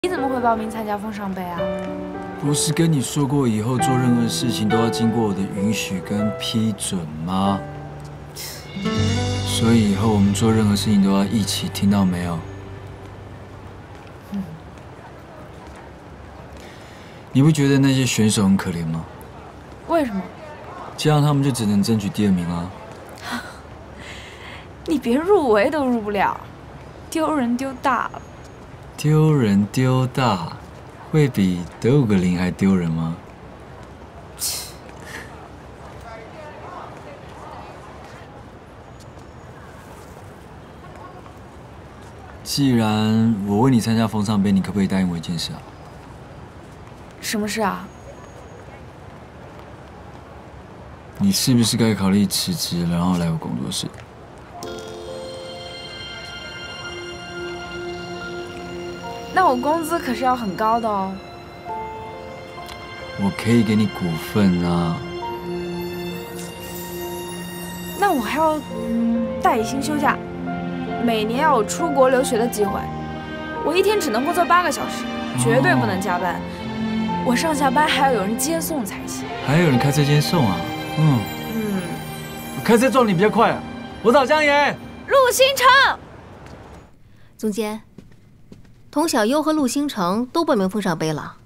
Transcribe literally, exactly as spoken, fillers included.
你怎么会报名参加风尚杯啊？ 不是跟你说过，以后做任何事情都要经过我的允许跟批准吗？所以以后我们做任何事情都要一起，听到没有？ 嗯。 你不觉得那些选手很可怜吗？ 为什么？ 这样他们就只能争取第二名啊。 你别入围都入不了，丢人丢大了。 丢人丢大，会比得五个零还丢人吗？既然我问你参加风尚杯，你可不可以答应我一件事啊？ 什么事啊？ 你是不是该考虑辞职，然后来我工作室？ 那我工资可是要很高的哦。 我可以给你股份啊。 那我还要带薪休假，每年要有出国留学的机会。我一天只能工作八个小时，绝对不能加班。哦、我上下班还要有人接送才行。 还有人开车接送啊？嗯嗯，我开车撞你比较快啊。我找江岩。 陆星辰。 总监。 童小优和陆星辰都报名风尚杯了，